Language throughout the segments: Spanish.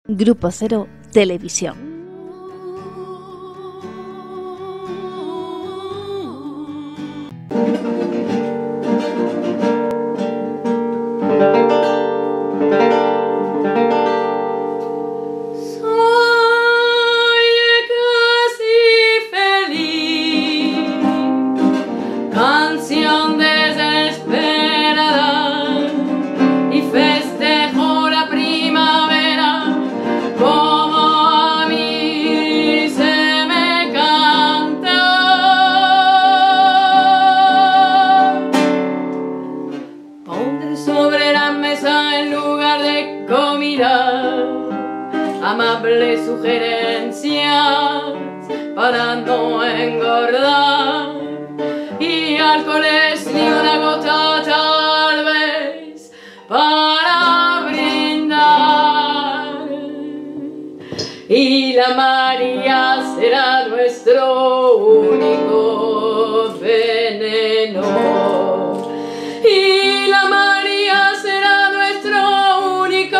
Grupo Cero Televisión. Amables sugerencias para no engordar y alcoholes ni una gota tal vez para brindar. Y la María será nuestro único veneno. Y la María será nuestro único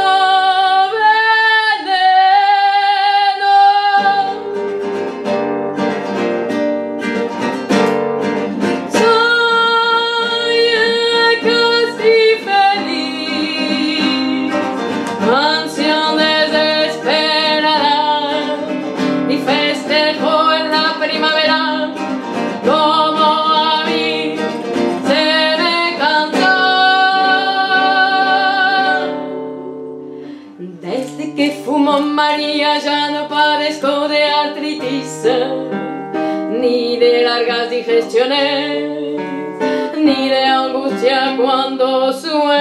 María, ya no padezco de artritis, ni de largas digestiones, ni de angustia cuando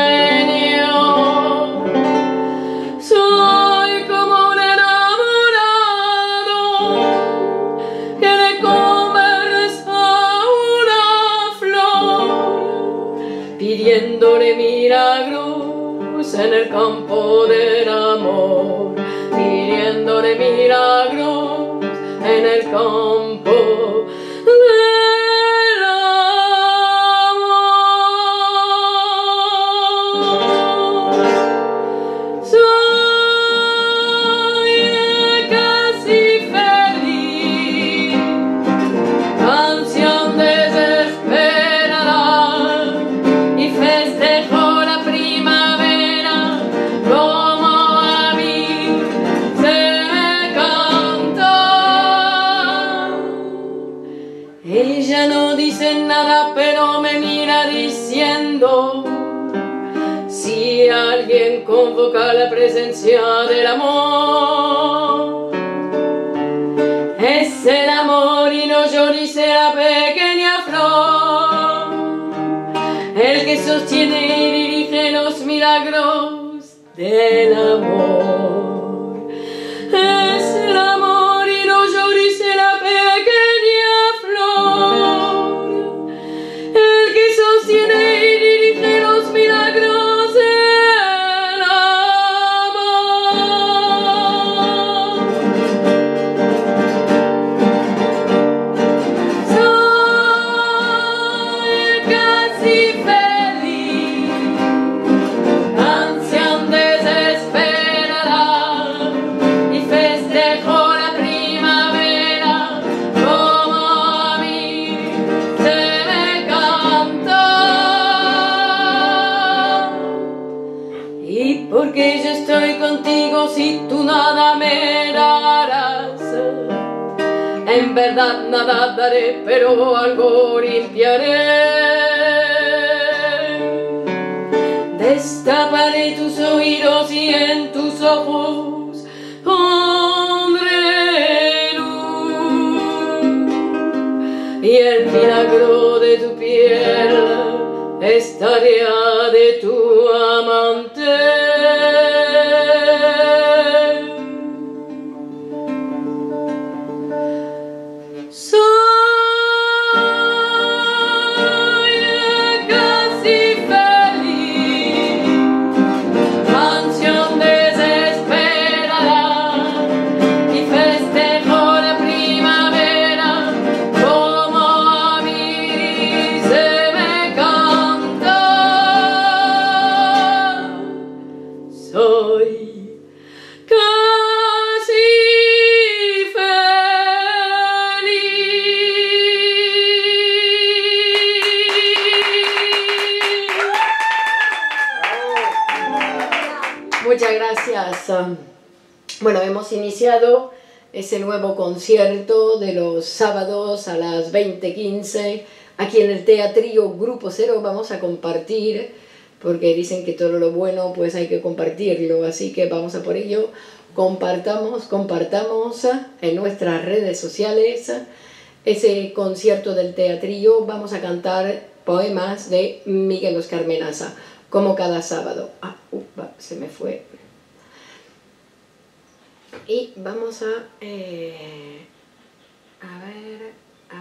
sueño. Soy como un enamorado que le conversa una flor, pidiéndole milagros en el campo del amor. Pidiéndole milagros en el campo del amor. Soy casi feliz, canción desesperada, y festejo la primavera como a mí. Ella no dice nada, pero me mira diciendo: si alguien convoca la presencia del amor, es el amor y no yo, dice la pequeña flor, el que sostiene y dirige los milagros del amor. Es el amor y no yo, dice la pequeña flor, el que sostiene y dirige los milagros del amor. Soy casi feliz, canción desesperada, y festejo la primavera como a mí se me canta. Y porque yo estoy contigo, si tú nada me darás, en verdad nada daré, pero algo limpiaré. Destaparé tus oídos y en tus ojos pondré luz, y el milagro de tu piel es tarea de tu amante. Bueno, hemos iniciado ese nuevo concierto de los sábados a las 20:15 aquí en el Teatrillo Grupo Cero. Vamos a compartir, porque dicen que todo lo bueno pues hay que compartirlo, así que vamos a por ello. Compartamos en nuestras redes sociales ese concierto del Teatrillo. Vamos a cantar poemas de Miguel Óscar Menaza, como cada sábado. Se me fue. Y vamos a ver.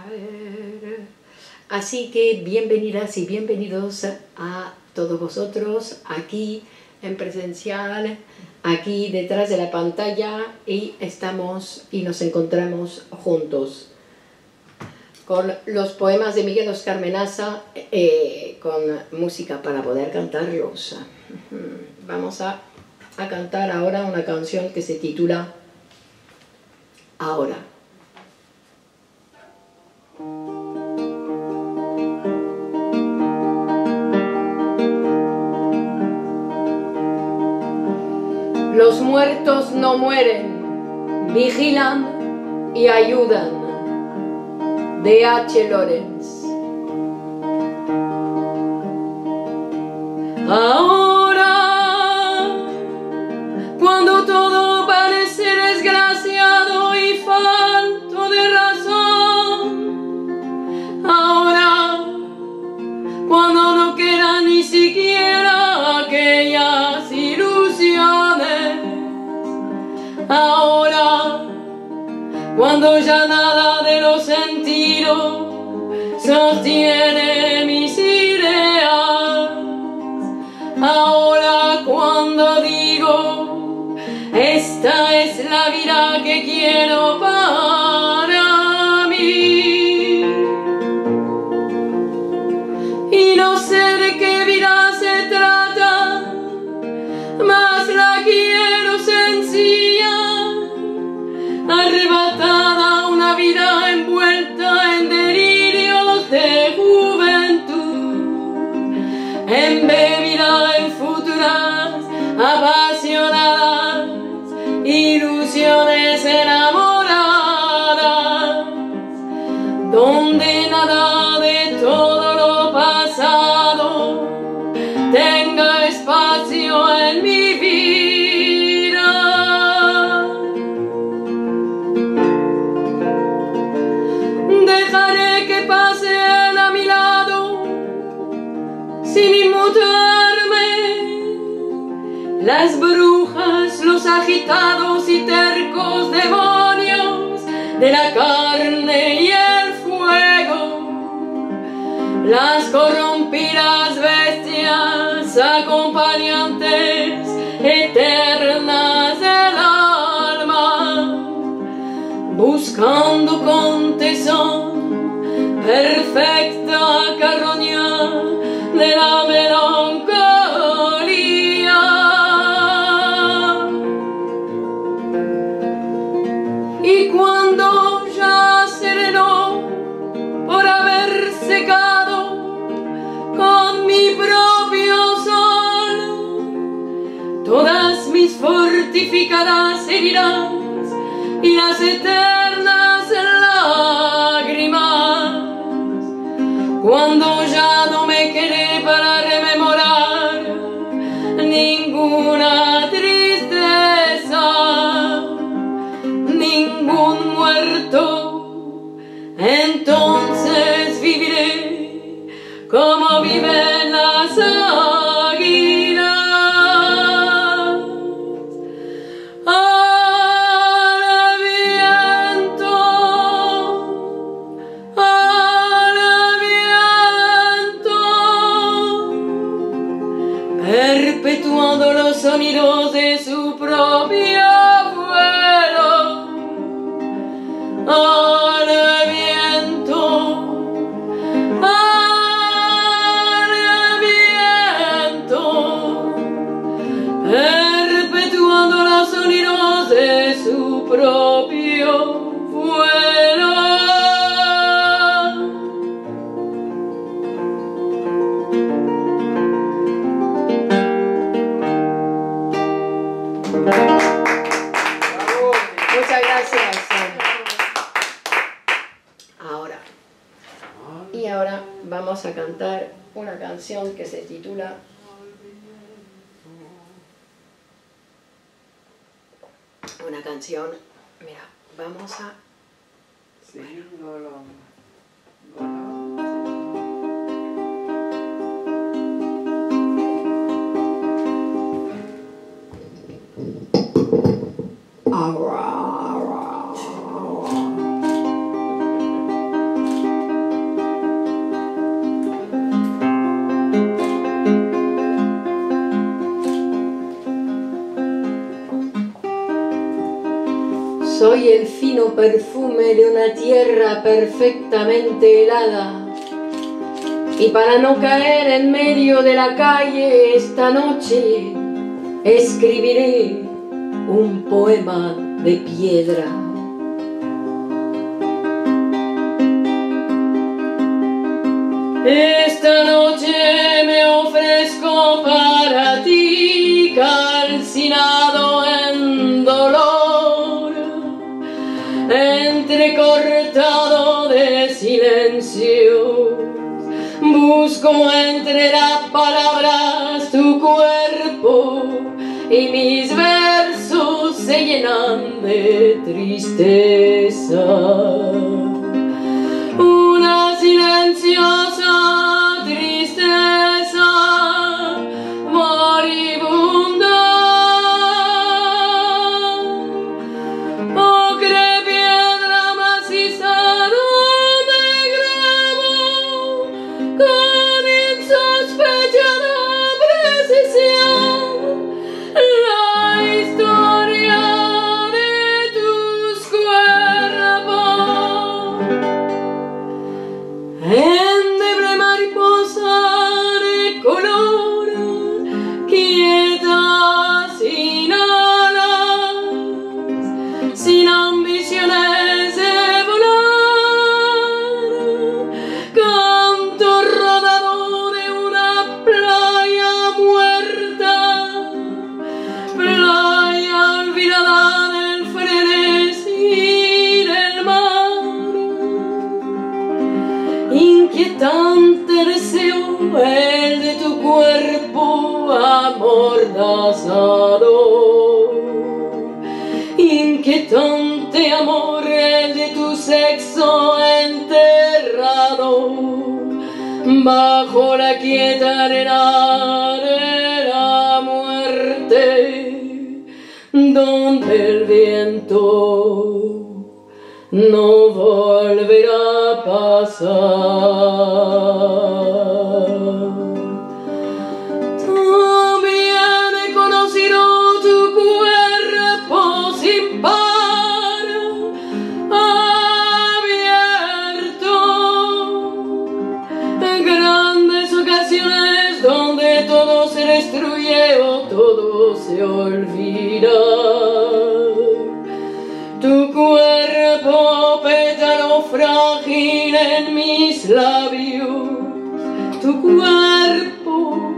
Así que bienvenidas y bienvenidos a todos vosotros aquí en presencial, aquí detrás de la pantalla, y estamos y nos encontramos juntos con los poemas de Miguel Óscar Menaza, con música para poder cantarlos. Vamos a cantar ahora una canción que se titula Ahora. Los muertos no mueren, vigilan y ayudan. De H. Lawrence. Ahora, cuando todo parece desgraciado y falto de razón, ahora, cuando no queda ni siquiera aquellas ilusiones, ahora, cuando ya nada de los sentidos sostiene mis ideas, ahora cuando digo esta es la vida que quiero para mí, y no sé de qué vida se trata, mas la quiero sencilla, arrebatada, una vida envuelta en delirios de juventud, embebida en futuras, apasionadas, ilusiones enamoradas, donde nada de todo lo pasado tenga espacio en mi vida. Dejaré que pasen a mi lado sin inmutarme las brujas, los agitados y tercos demonios de la carne y el fuego, las corrompidas bestias acompañantes eternas del alma, buscando con tesón perfecta carroña de la melancolía. Y cuando ya serenó por haber secado con mi propio sol todas mis fortificadas heridas y las eternas lágrimas, cuando ya no me quedé para rememorar ninguna tristeza, ningún muerto, entonces viviré como viven las águilas. Perpetuando los sonidos de su propio vuelo, al viento, perpetuando los sonidos de su propio vuelo. vamos a cantar una canción que se titula mira, vamos a... Sí, golo. Soy el fino perfume de una tierra perfectamente helada, y para no caer en medio de la calle esta noche escribiré un poema de piedra. Esta noche me ofrezco para ti, calcinado en dolor, entrecortado de silencio. Busco entre las palabras tu cuerpo y mis versos se llenan de tristeza. Una silenciosa tristeza moribunda, ocre piedra maciza donde grabo con insospechada precisión la historia de tus cuerpos. Endeble mariposa de color, quieta sin alas, sin ambiciones de volar, canto rodado de una playa muerta, playa olvidada del frenesí del mar. Inquietante deseo el de tu cuerpo amordazado, inquietante amor el de tu sexo enterrado bajo la quieta arena de la muerte, donde el viento no volverá a pasar. También he conocido tu cuerpo sin par, abierto, en grandes ocasiones donde todo se destruye o todo se olvida. Tu cuerpo, pétalo frágil en mis labios, tu cuerpo,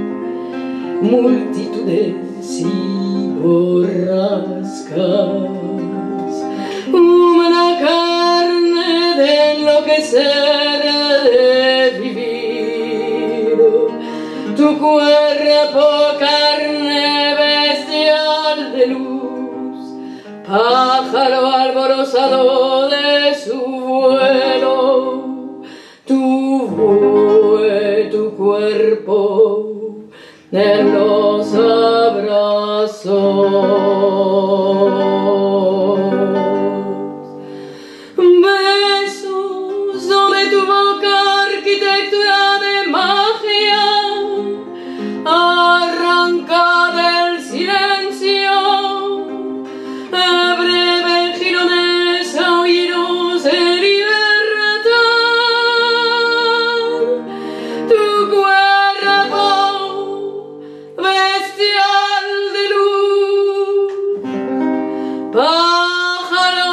multitudes y borrascas, una carne de enloquecer, de vivir, tu cuerpo, carne bestial de luz, pájaro alborozado de su vuelo, tu cuerpo en los abrazos. Besos donde tu boca, arquitectura de magia, arranca del silencio, breve girones oídos de libertad. Tu cuerpo bestial de luz, pájaro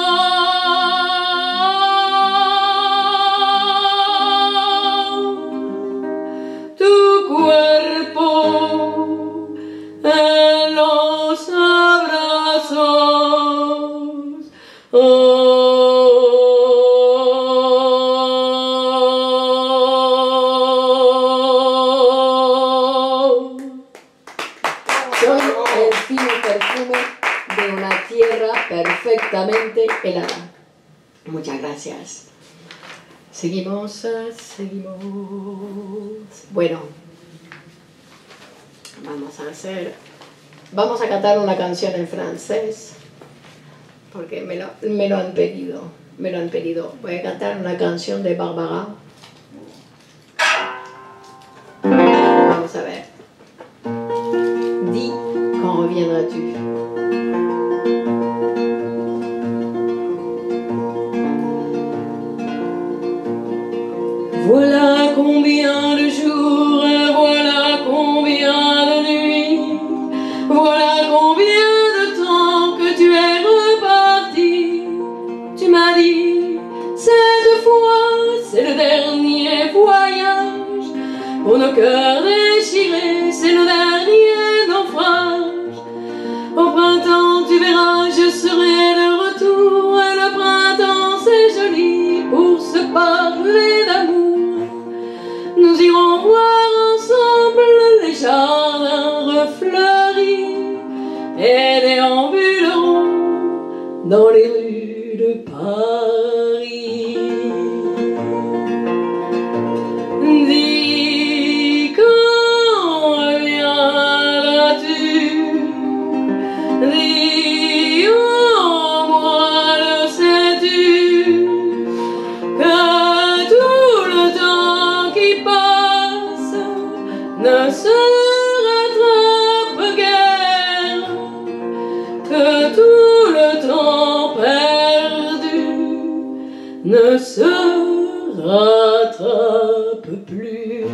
tu cuerpo en los abrazos. Oh. tierra perfectamente helada. Muchas gracias. Seguimos. Bueno, vamos a cantar una canción en francés, porque me lo han pedido. Voy a cantar una canción de Barbara. Vamos a ver. Dis, quand reviendras-tu? Voilà combien de jours, voilà combien de nuits, voilà combien de temps que tu es reparti. Tu m'as dit, cette fois, c'est le dernier voyage. Pour nos cœurs déchirés, c'est le dernier naufrage. Au printemps, tu verras, je serai de retour. Et le printemps, c'est joli pour se parler d'amour. Nous irons voir ensemble les jardins refleuris et déambulerons dans les rues de Paris. Dis, quand reviendras-tu? Dis, oh, moi le sais-tu, que tout le temps qui passe ne se rattrape guère, que tout le temps perdu ne se rattrape plus.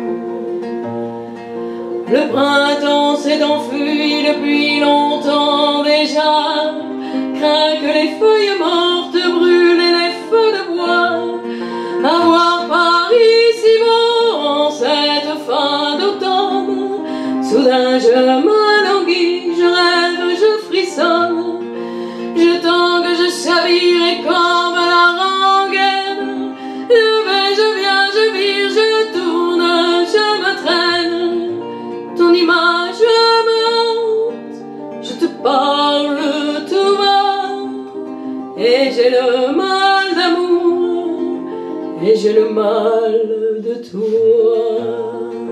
Le printemps s'est enfui depuis longtemps déjà, craint que les feuilles mortes brûlent et les feux de bois. À voir Paris si beau en cette fin d'automne, soudain je m'alanguis, je rêve, je frissonne, je tangue, je chavire comme la rengaine. Je vais, je viens, je vire, je tourne, je me traîne. Ton image me hante, je te parle tout bas, et j'ai le mal d'amour, et j'ai le mal de toi.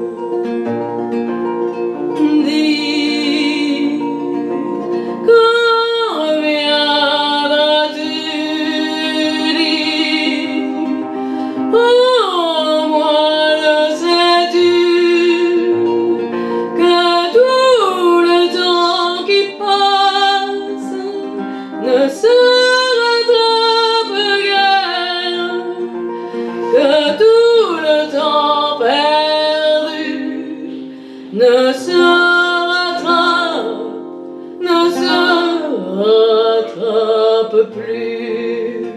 Dis, quand reviendras-tu? Dis, oh, moi le sais-tu, que tout le temps qui passe ne se rattrape guère, que tout le temps perdu ne se rattrape plus.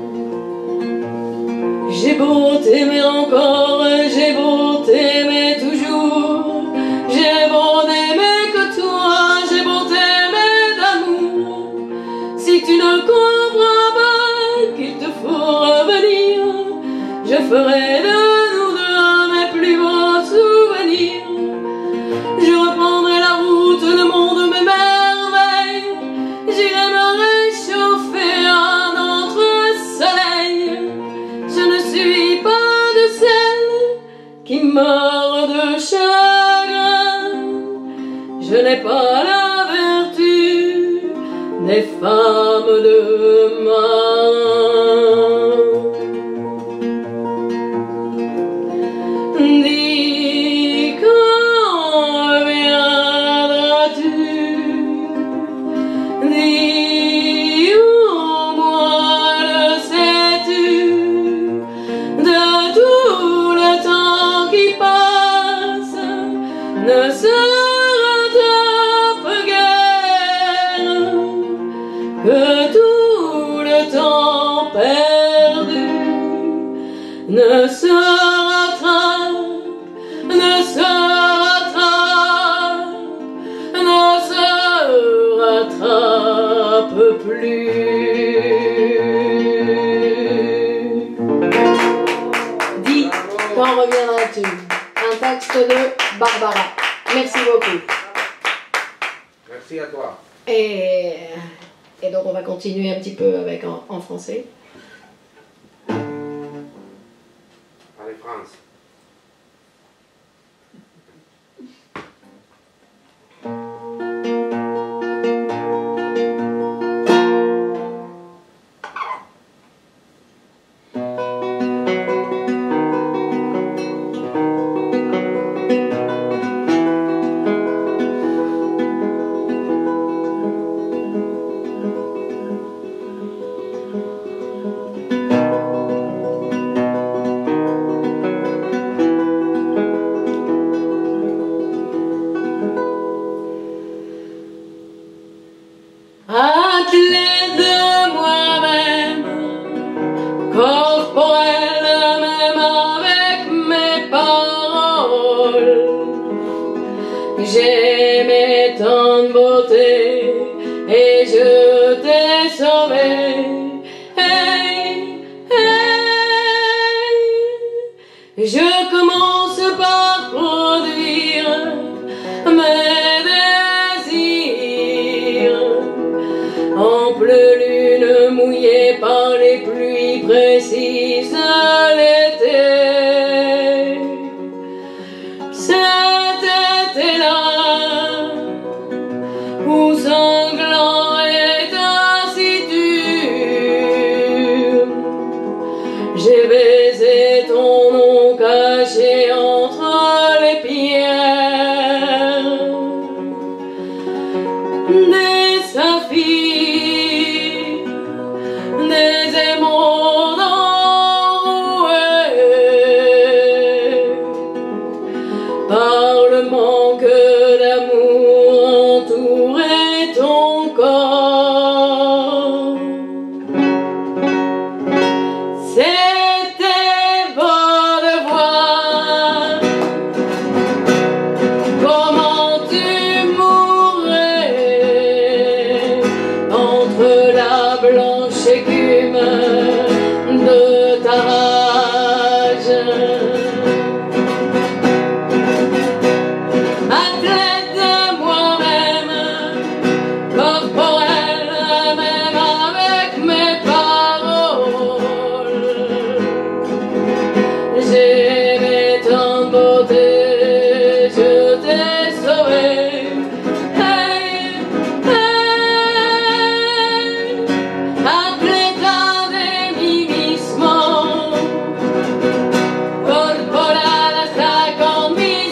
J'ai beau t'aimer encore, j'ai beau t'aimer toujours, j'ai beau n'aimer que toi, j'ai beau t'aimer d'amour. Si tu ne comprends pas qu'il te faut revenir, je ferai de nous deux mes plus beaux souvenirs. Je reprendrai la route, le monde, mes merveilles. J'irai me réchauffer à notre soleil. Je ne suis pas de celles qui meurent de chagrin. Je n'ai pas la vertu des femmes de main. Dis, quand reviendras-tu? Dis, oh, moi le sais-tu, de tout le temps qui passe ne se rattrape guère, que tout le temps perdu ne se rattrape, ne se rattrape, ne se rattrape plus. Dis, quand reviendras-tu? Un texte de Barbara. Merci beaucoup. Merci à toi. Et Et donc on va continuer un petit peu avec en français. Allez, France. Athlète de moi-même, corporel même avec mes paroles. J'aimais tant de beauté et je t'ai sauvé. Hey, hey. Je commence par produire mes désirs. Ample lune mouillée par les pluies précises de l'été. Cet été-là, où sanglant et taciturne, j'ai baisé ton nom caché entre les pierres. Des saphirs, des émeraudes enrouées, par le manque d'amour entourait ton corps. C'était beau de voir comment tu mourrais entre la blanche écume de ta rage. Athlète de moi-même, corporel même avec mes paroles. J'aimais tant de beauté, je t'ai sauvé. Hey, hey. Atleta de mi mismo, corporal hasta con mis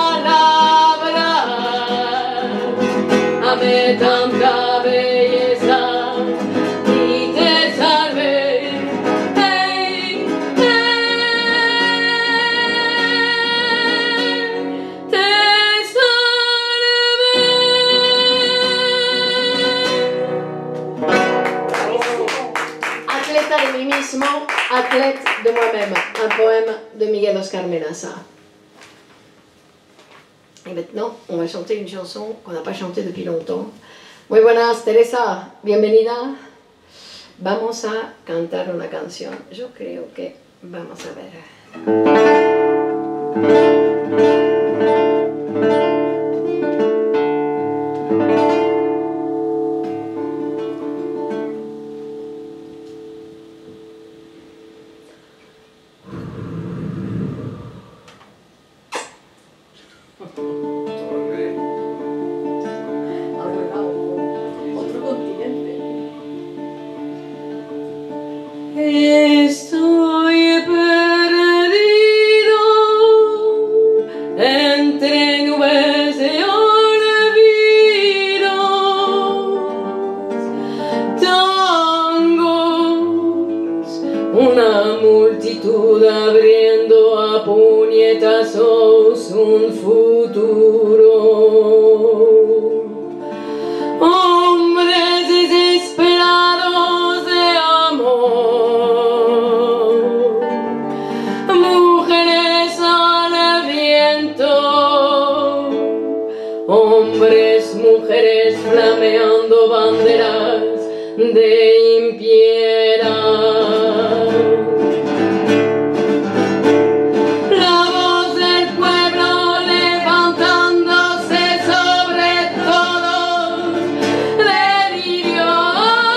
palabras. Amé tanta belleza y te salvé. Hey, hey. Te salvé. Atleta de mí mismo, athlète de moi-même, un poème de Miguel Oscar Menaza. Et maintenant, on va chanter une chanson qu'on n'a pas chantée depuis longtemps. Muy buenas, Teresa, bienvenida. Vamos a cantar una canción. Yo creo que vamos a ver. Torre. Otro continente. Estoy perdido entre nubes de olvidos, tangos, una multitud abriendo a puñetazos un futuro. Hombres desesperados de amor, mujeres al viento, hombres, mujeres flameando banderas de impiedad. La voz del pueblo levantándose sobre todo, delirio.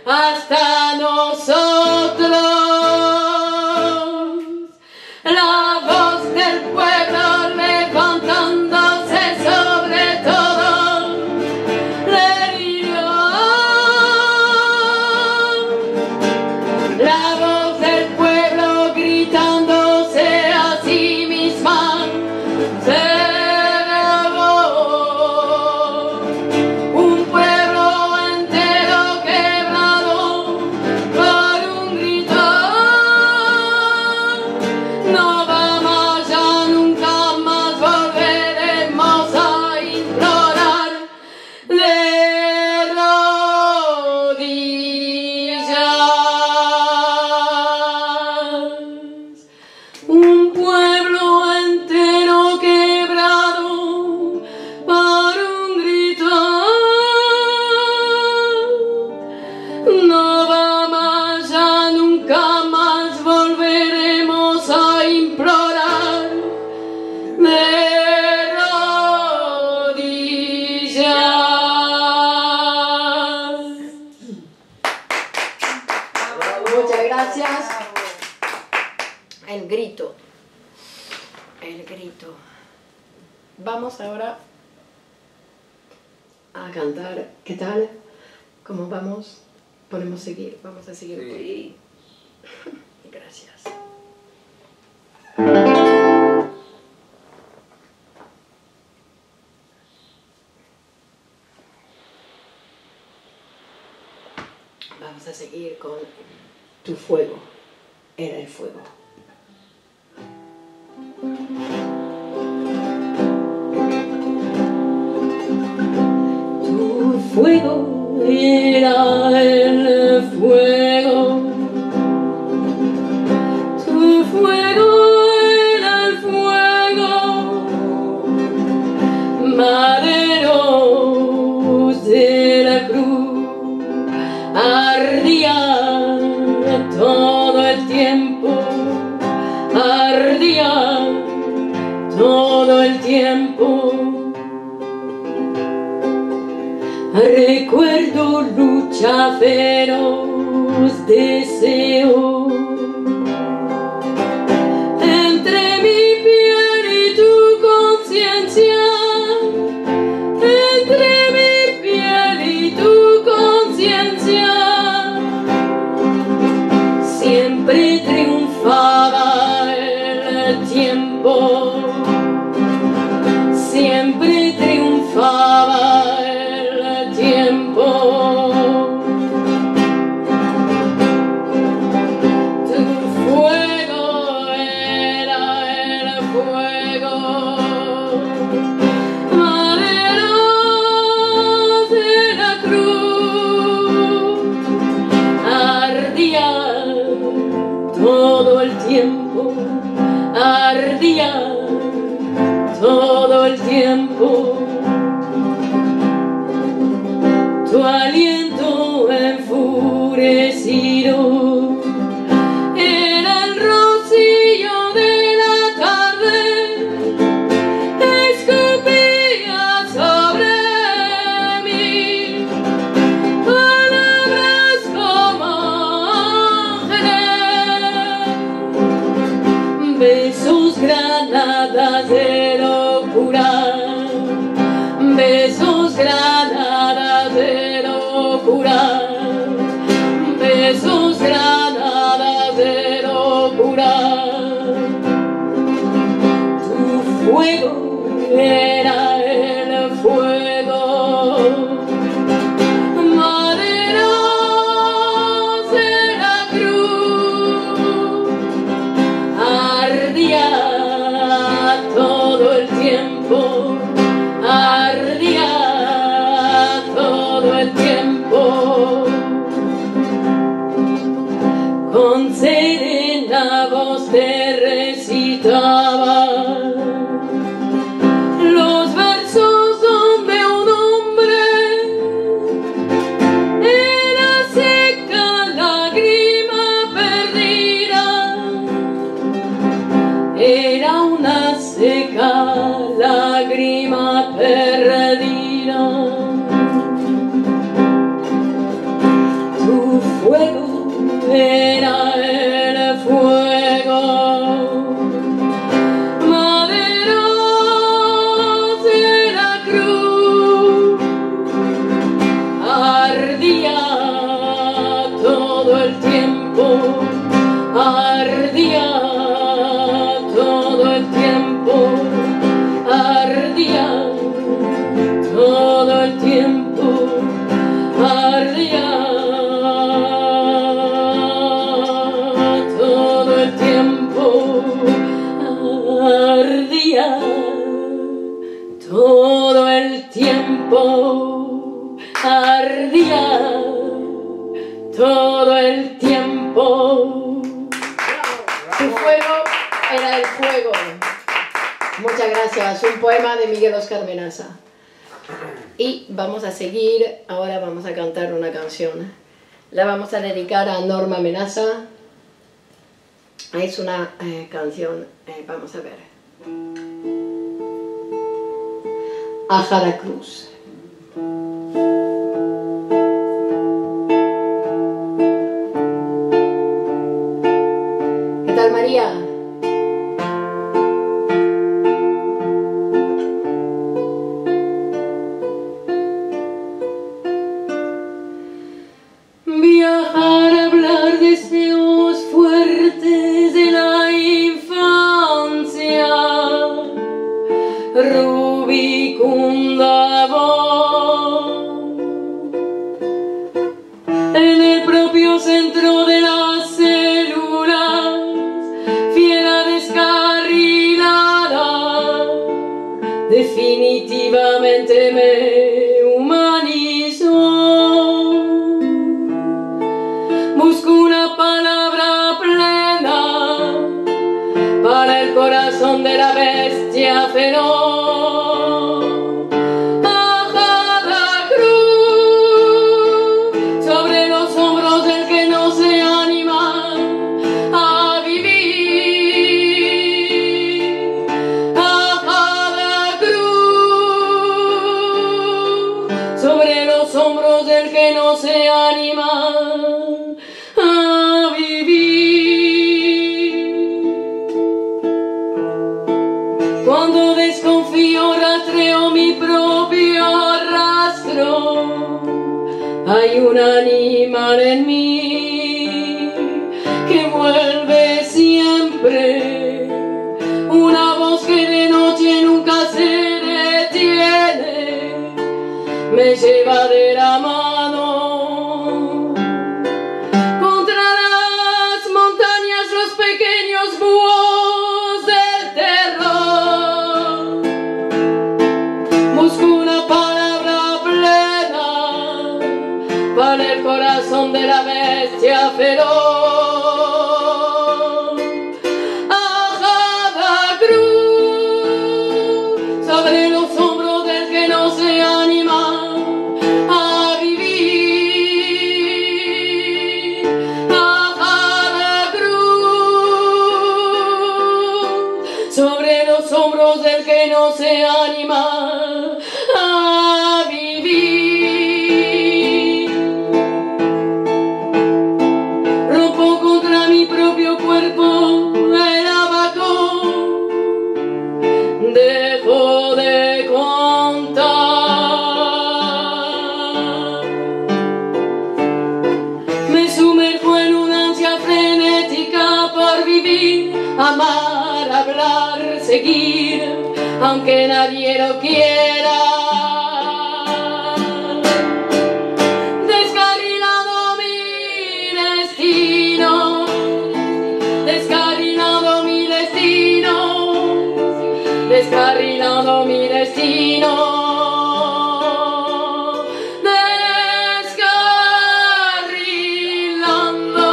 hasta nosotros. La voz del pueblo levantándose sobre todo le dio. La voz del pueblo gritándose a sí misma se grabó. Un pueblo entero quebrado por un grito. No vamos ya, nunca más volveremos a implorar de rodillas. Un pueblo entero quebrado por un grito. No vamos ya, nunca más volveremos a implorar de rodillas. Muchas gracias. El grito. El grito. Vamos ahora a cantar. ¿Qué tal? ¿Cómo vamos? Podemos seguir. Vamos a seguir por ahí. Gracias. Vamos a seguir con Tu fuego. Era el fuego. Tu fuego era el fuego. Tu fuego era el fuego. Maderos de la cruz ardía todo el tiempo. Ardía todo el tiempo. Recuerdo lucha feroz, deseo entre mi piel y tu conciencia, entre mi piel y tu conciencia. Siempre triunfaba el tiempo, siempre triunfaba el tiempo. Tu fuego era el fuego. Maderos de la cruz ardía todo el tiempo, ardía todo el tiempo. Tu aliento enfurecido era el rocío de la tarde, escupía sobre mí palabras como ángeles, besos granadas de locura, besos granadas de locura, besos granadas de locura. Tu fuego era el fuego. Maderos de la cruz ardía todo el tiempo, ardía todo el tiempo. Con serena voz te recitaba los versos donde un hombre era seca lágrima perdida, era una seca lágrima perdida. fuego era el fuego. Maderos de la cruz ardía todo el tiempo, ardía todo el tiempo, ardía todo el tiempo, ardía todo el tiempo, ardía todo el tiempo, ardía todo el tiempo. Su fuego era el fuego. Muchas gracias. Un poema de Miguel Óscar Menaza. Y vamos a seguir. Ahora vamos a cantar una canción. La vamos a dedicar a Norma Menaza. Es una canción, vamos a ver. A Jara Cruz. ¿Qué tal, María? Viajar, hablar deseos fuertes de la infancia, rubicunda voz, en el propio centro de las células, fiera descarrilada, definitivamente me humanizó. Busco una palabra plena para el corazón de la bestia feroz. A Jara Cruz, sobre los hombros del que no se anima a vivir. A Jara Cruz, sobre los hombros del que no se anima a vivir. Cuando desconfío, rastreo mi propio rastro. Hay un animal en mí que vuelve siempre, una voz que de noche nunca se detiene, me lleva de la mano. Para el corazón de la bestia feroz. A Jara Cruz, sobre los hombros del que no se anima a vivir. A Jara Cruz, sobre los hombros del que no se anima a vivir. Cuerpo el abaco, dejo de contar, me sumerjo en una ansia frenética por vivir, amar, hablar, seguir, aunque nadie lo quiera. Descarrilado mi destino, descarrilado mi destino, descarrilado mi destino, descarrilando.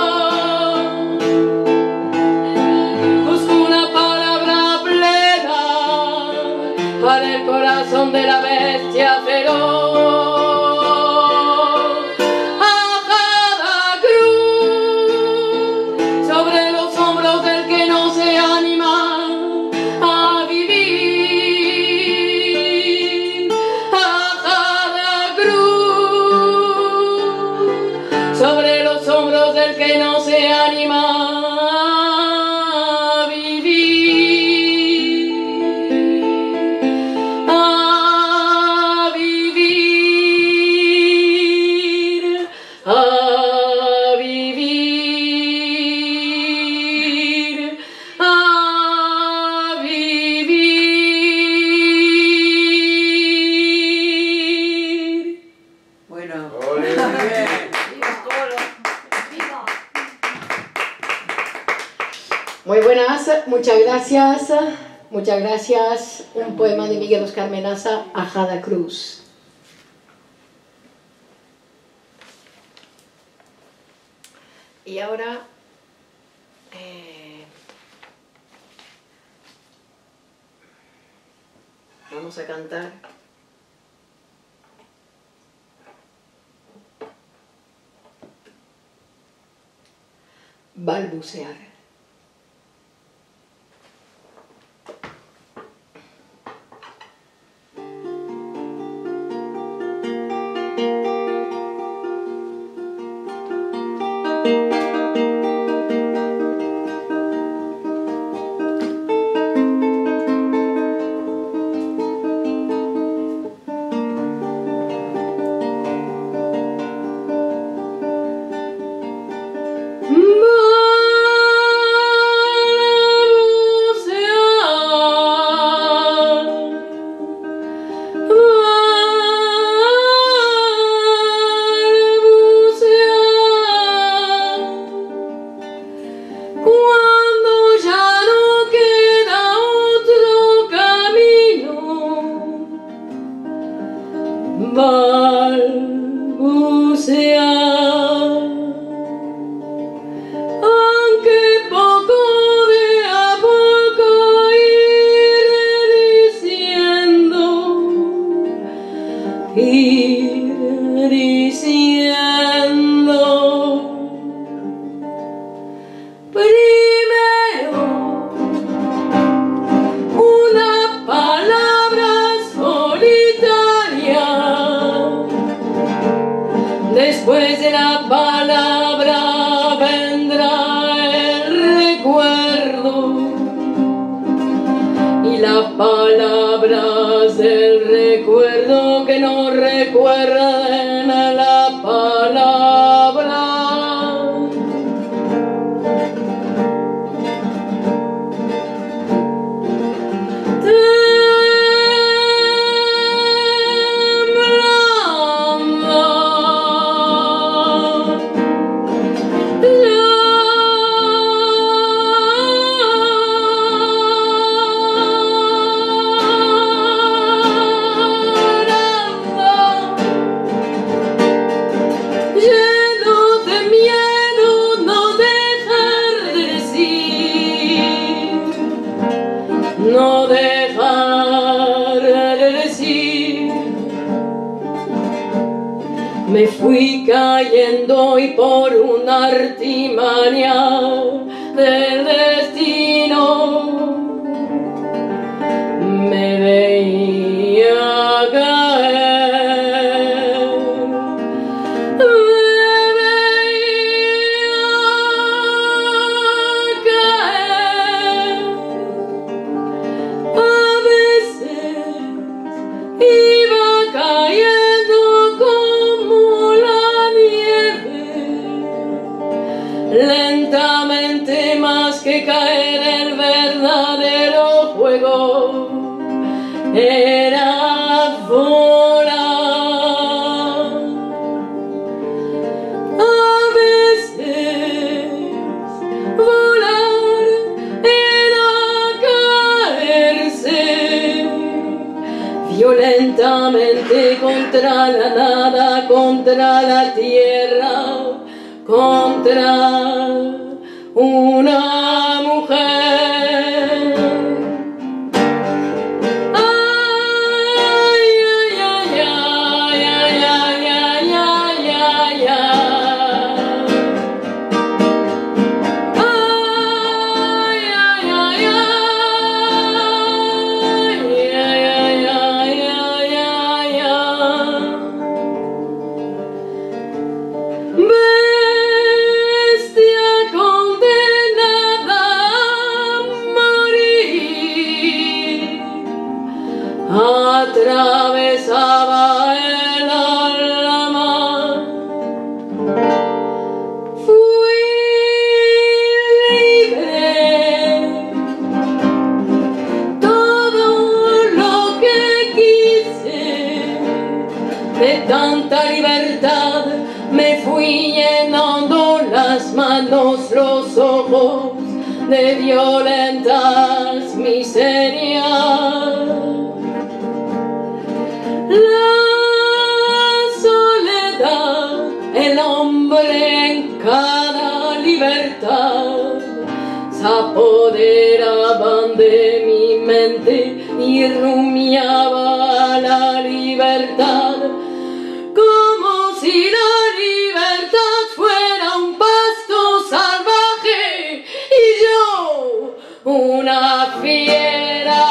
Busco una palabra plena para el corazón de la bestia. que no se anima a vivir, a vivir, a vivir, a vivir. Bueno. Ole. Muy buenas, muchas gracias. Muchas gracias. Un poema de Miguel Oscar Menaza a Jada Cruz. Y ahora vamos a cantar Balbucear. Después de la palabra vendrá el recuerdo, y las palabras del recuerdo que no recuerden a la palabra. No dejar de decir, me fui cayendo y por una artimaña del destino me veía caer, me veía caer. A veces iba cayendo como la nieve, lentamente, más que caer el verdadero juego era volar. A veces volar era caerse violentamente contra la nada, contra la tierra, contra una mujer. Ay, ay, ay, ay, ay, ay, ay, ay, ay, ay. Ay, ay, ay, ay, ay, ay, ay. Vestido fui llenando las manos, los ojos de violentas miserias. La soledad, el hombre en cada libertad, se apoderaban de mi mente y rumiaba la libertad, como si la libertad fuera un pasto salvaje y yo una fiera.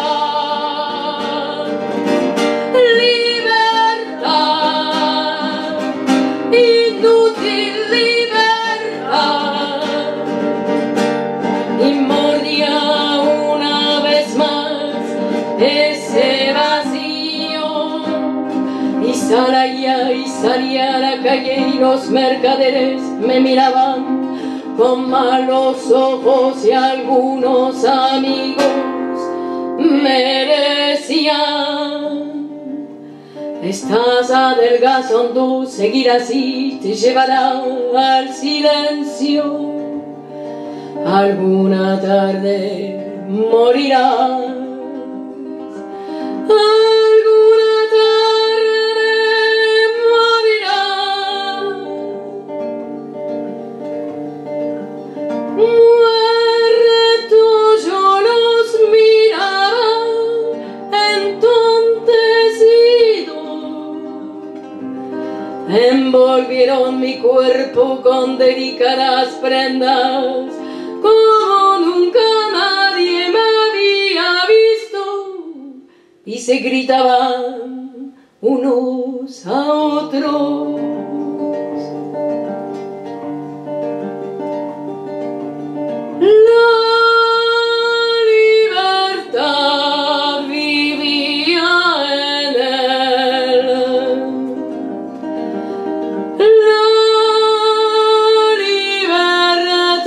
Libertad, inútil libertad, y mordía una vez más ese vacío, y salía a la calle y los mercaderes me miraban con malos ojos y algunos amigos me decían: estás adelgazando, seguir así te llevará al silencio, alguna tarde morirás, alguna tarde morirás. Muerto yo los miraba entontecido, envolvieron mi cuerpo con delicadas prendas, como nunca nadie me había visto, y se gritaban unos a otros. La libertad vivía en él. La libertad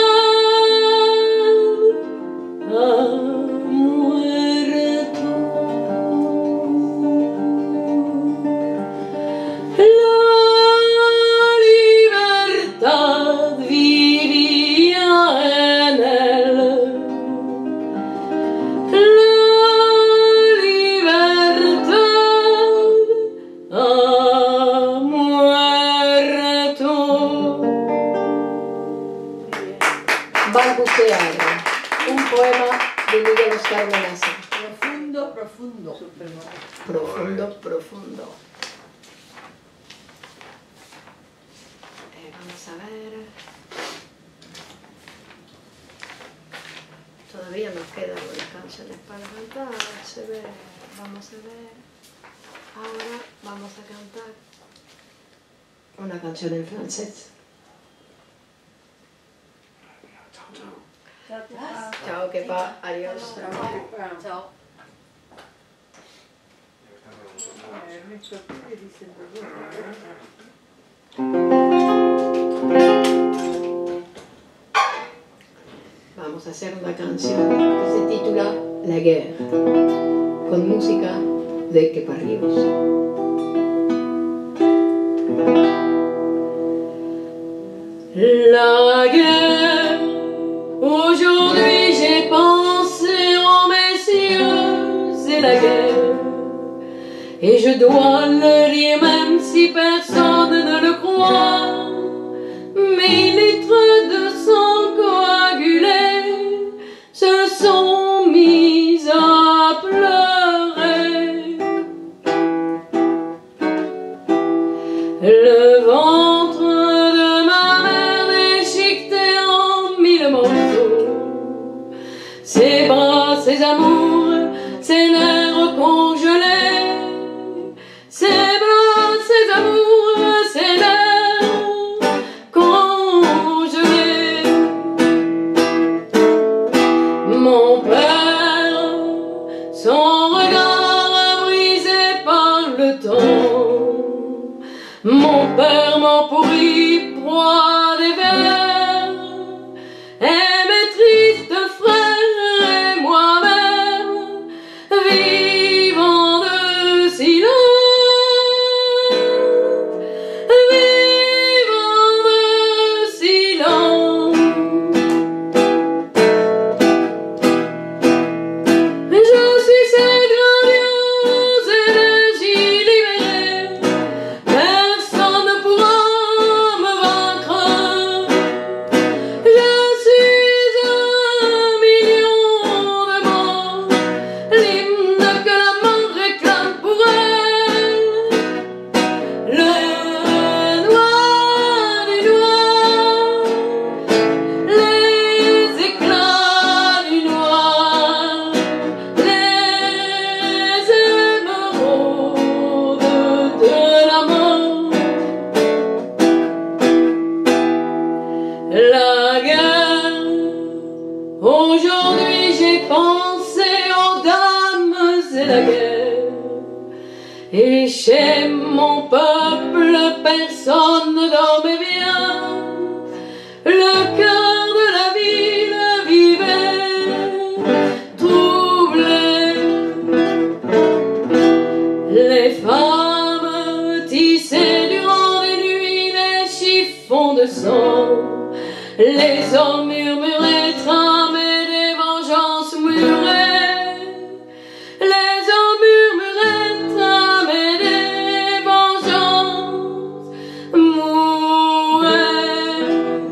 ha muerto. La libertad vivía en él. La libertad ha muerto. Balbucear, un poema de Miguel Oscar Menaza. Profundo, profundo. Profundo, profundo. Vamos a ver. Todavía nos quedan unas canciones para cantar. Se ve. Vamos a ver. Ahora vamos a cantar una canción en francés. Chao, que pa, adiós. Chao. Vamos a hacer una canción que se titula La Guerre, con música de Kepa Ríos. La guerre, aujourd'hui j'ai pensé aux messieurs, c'est la guerre, et je dois le dire même si personne ne le croit, mes litres de sang coagulés se sont mis à pleurer. Le ventre de ma mère déchiqueté en mille morceaux, ses bras, ses amours, ses nerfs congelés, ses bras, ses amours, ses nerfs congelés. Mon père, son regard brisé par le temps, mon père m'empourrit, proie des vers, et mes tristes frères et moi-même, vivant de silence, vivant la guerre. Et chez mon peuple, personne ne dormait bien. Le cœur de la ville vivait troublé. Les femmes tissaient durant les nuits des chiffons de sang. Les hommes murmuraient, tramaient, des vengeances murmuraient. Les hommes murmuraient, tramaient, des vengeances mouraient.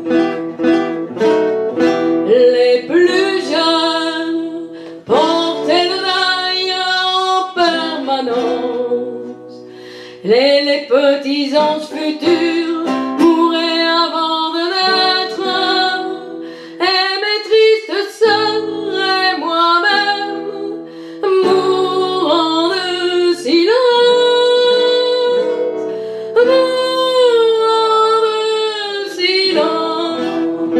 Les plus jeunes portaient le deuil en permanence. Les petits anges futurs mouraient avant de naître. Et mes tristes sœurs et moi-même mourant de silence, mourant de silence.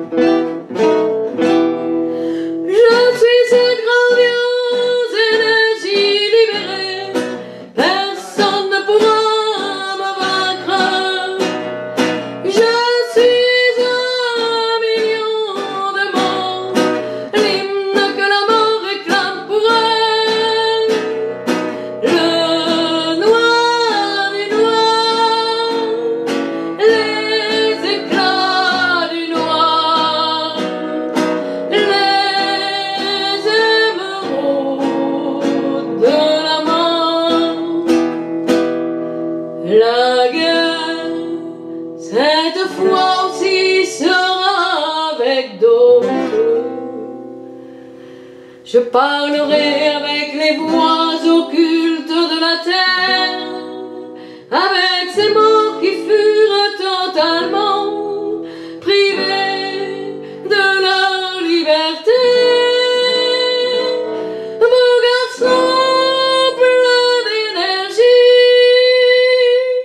Je suis cette grandiose énergie libérée, personne ne pourra me vaincre. Je suis un million de morts, l'hymne que la mort réclame pour elle. Le noir du noir, les éclats du noir, les émeraudes de la mort. La guerre, cette fois aussi, sera avec d'autres. Je parlerai avec les voix occultes de la terre, avec ces morts qui furent totalement privés de leur liberté. Beaux garçons pleins d'énergie,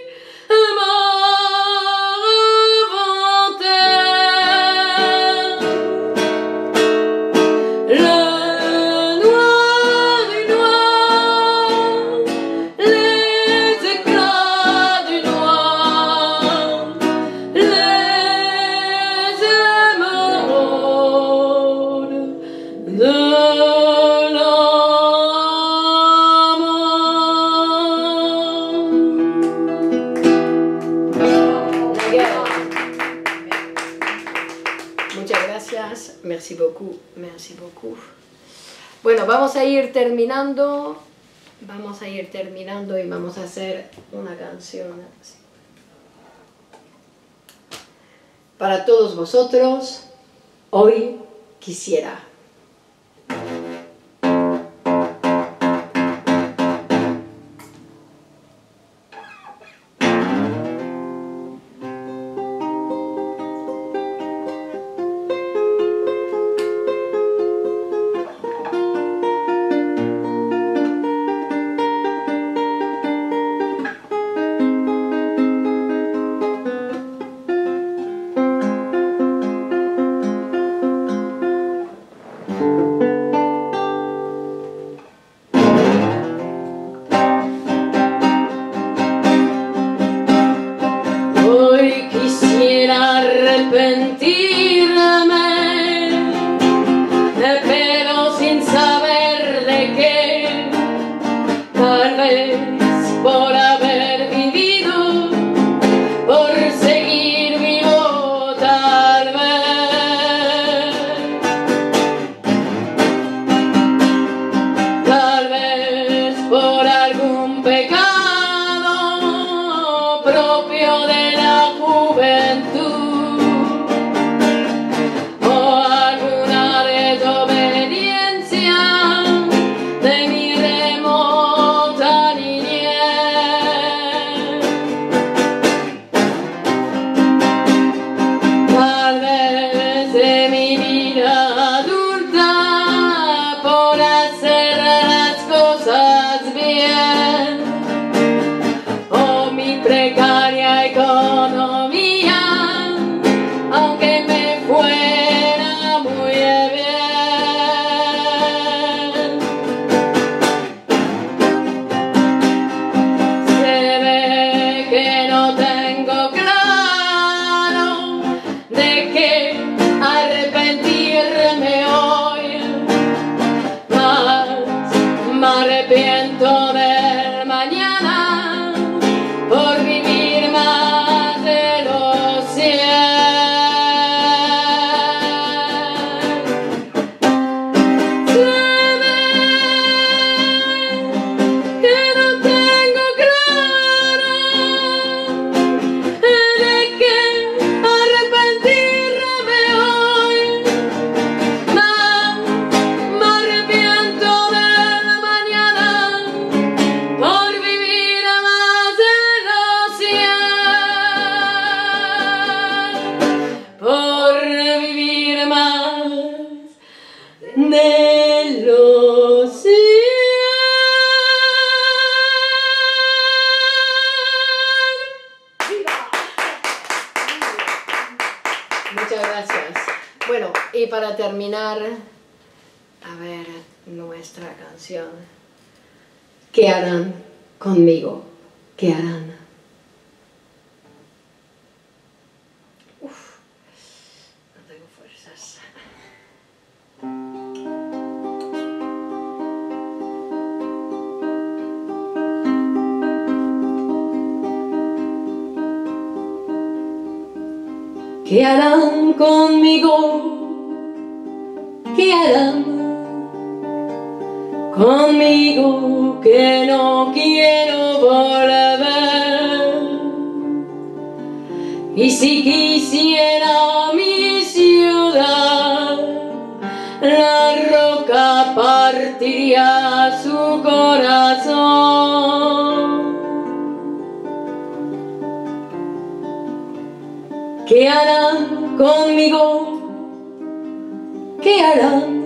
morts volontaires. Le noir du noir, les éclats du noir, les émeraudes de la La guerre. Muchas gracias, merci beaucoup, merci beaucoup. Bueno, vamos a ir terminando y vamos a hacer una canción así. Para todos vosotros, hoy quisiera. Muchas gracias. Bueno, y para terminar, a ver, nuestra canción. ¿Qué harán conmigo? ¿Qué harán? Uf, no tengo fuerzas. ¿Qué harán conmigo? ¿Qué harán conmigo que no quiero volver? Y si quisiera mi ciudad, la roca partiría su corazón. ¿Qué harán conmigo? ¿Qué harán?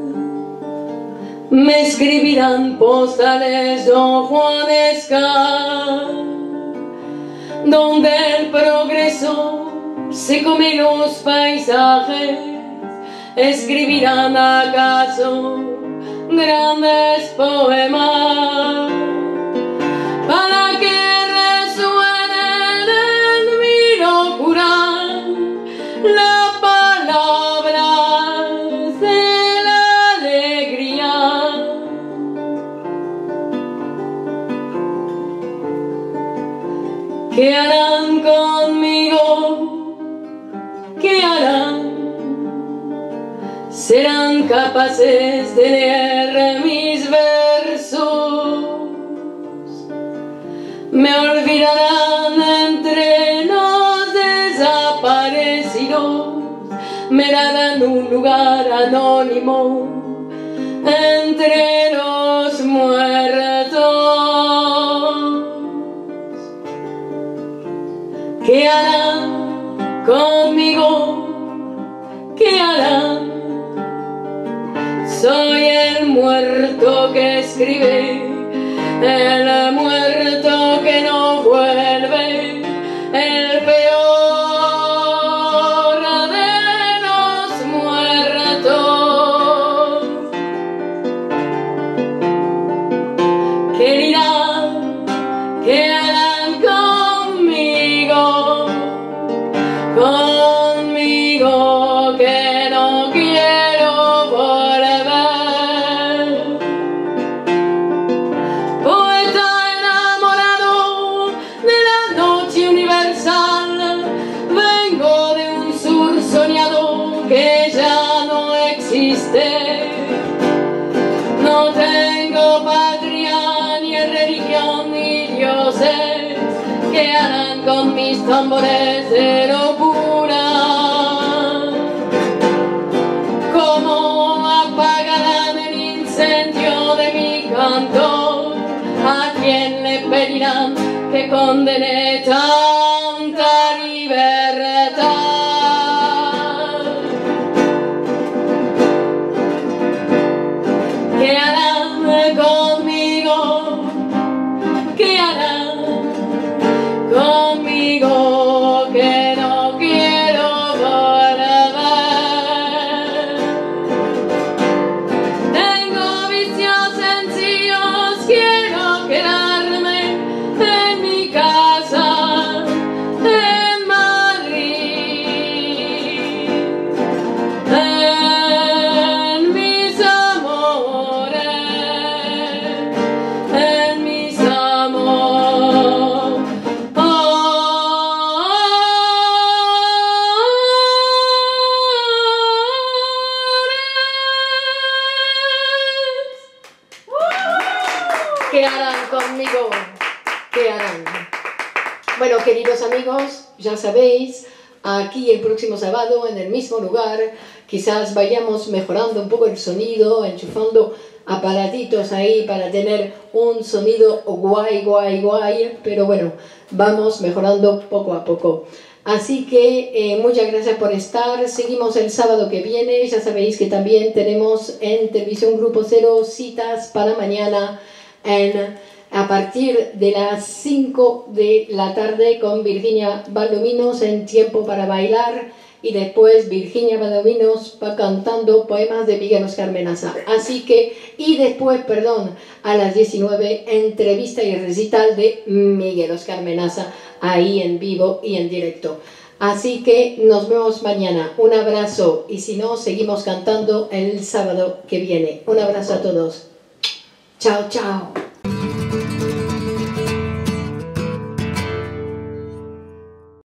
Me escribirán postales Don Juanesca, donde el progreso se come los paisajes. Escribirán acaso grandes poemas para que resuenen en mi locura la palabra de la alegría. ¿Qué harán conmigo? ¿Qué harán? ¿Serán capaces de leer mis versos? ¿Me olvidarán entre los desaparecidos? ¿Me darán un lugar anónimo entre los muertos? ¿Qué harán conmigo? ¿Qué harán? Soy el muerto que escribe, el muerto que no vuelve, el peor de los muertos. ¿Qué dirán? ¿Qué harán conmigo? Conmigo que no quiero volver. Poeta enamorado de la noche universal, vengo de un sur soñado que ya no existe. No tengo patria, ni religión, ni dioses. ¿Qué harán con mis tambores de locura? ¿Cómo apagarán el incendio de mi canto? ¿A quién le pedirán que condene tanta libertad? ¿Qué harán conmigo? ¿Qué harán conmigo que no quiero volver? Tengo vicios sencillos, quiero quedarme en mi casa en Madrid, en mis amores, en mis amores. ¿Qué harán conmigo? ¿Qué harán? Bueno, queridos amigos, ya sabéis, aquí el próximo sábado, en el mismo lugar, quizás vayamos mejorando un poco el sonido, enchufando aparatitos ahí para tener un sonido guay, pero bueno, vamos mejorando poco a poco. Así que muchas gracias por estar. Seguimos el sábado que viene. Ya sabéis que también tenemos en Televisión Grupo Cero citas para mañana a partir de las 5 de la tarde con Virginia Valdominos en Tiempo para Bailar. y después Virginia Valdovinos va cantando poemas de Miguel Oscar Menaza. Así que, y después, perdón, a las 19, entrevista y recital de Miguel Oscar Menaza, ahí en vivo y en directo. Así que nos vemos mañana. Un abrazo y si no, seguimos cantando el sábado que viene. Un abrazo a todos. Chao, chao.